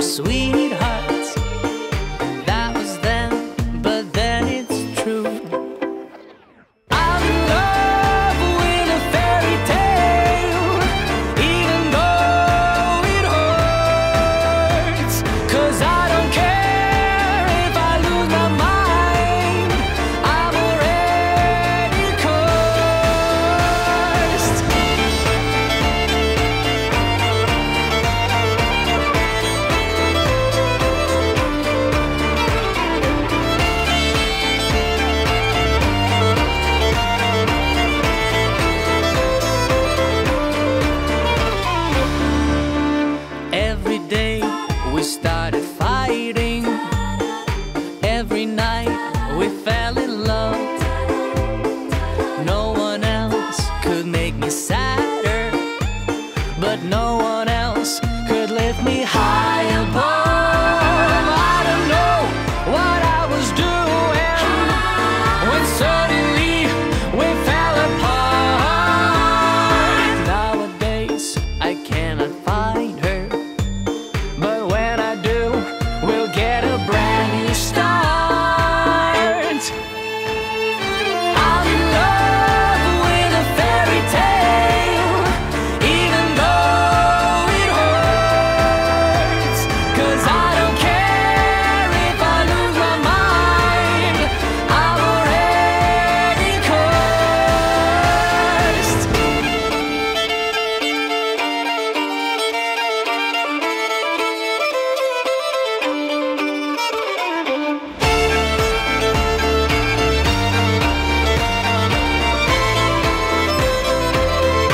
sweetheart. That was then, but then it's true. I'm in love with a fairy tale, even though it hurts. 'Cause I don't care if I lose my mind, I'm already cursed. Every day we started fighting. Every night we fell in love. No one else could make me sadder, but no one else could lift me high above. I don't know what I was doing when suddenly we fell apart. Nowadays I cannot find her, but when I do, we'll get a brand new start. I'm in love with a fairy tale, even though it hurts. 'Cause I don't care if I lose my mind, I'm already cursed.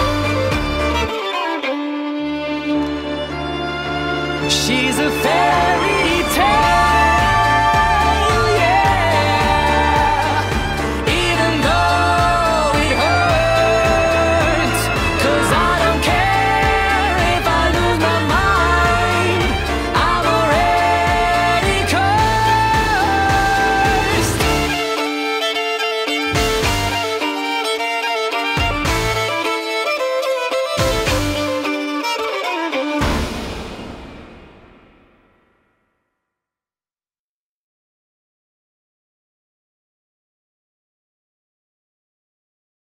She's a fairy